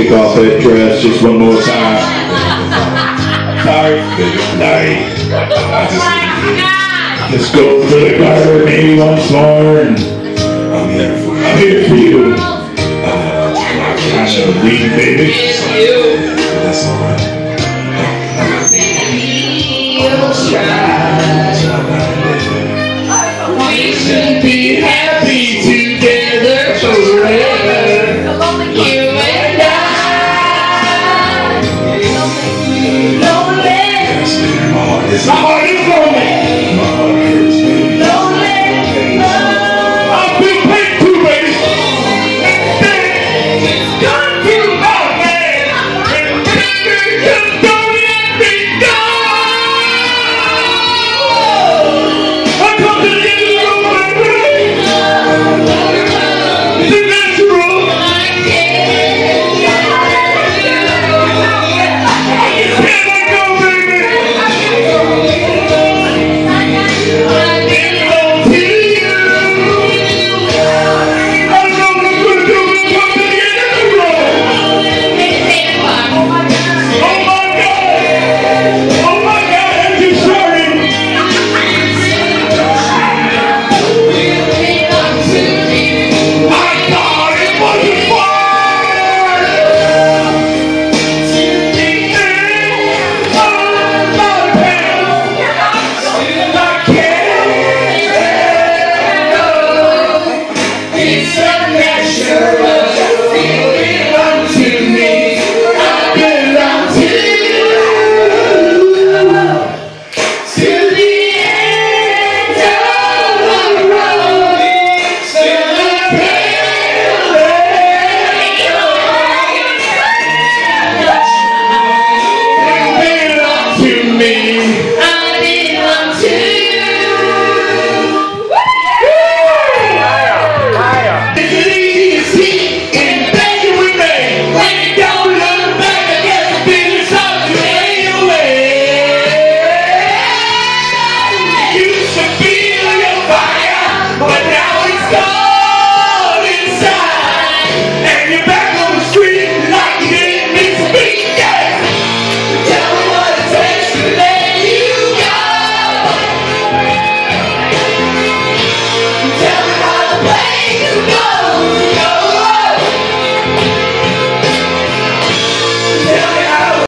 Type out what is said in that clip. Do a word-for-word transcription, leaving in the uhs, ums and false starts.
take off that dress just one more time. Sorry. Sorry. Just go to the garden maybe once more, and I'm here for you. I'm here for you. Kind of leave, baby. That's all right. We should be happy together forever. You and I. Lonely. My heart is lonely. My heart hurts, baby. Lonely. I feel pain too, baby. It's gone too long, man. And baby, just don't let me go. I come to the end of the road, baby. It's natural. But now it's gone.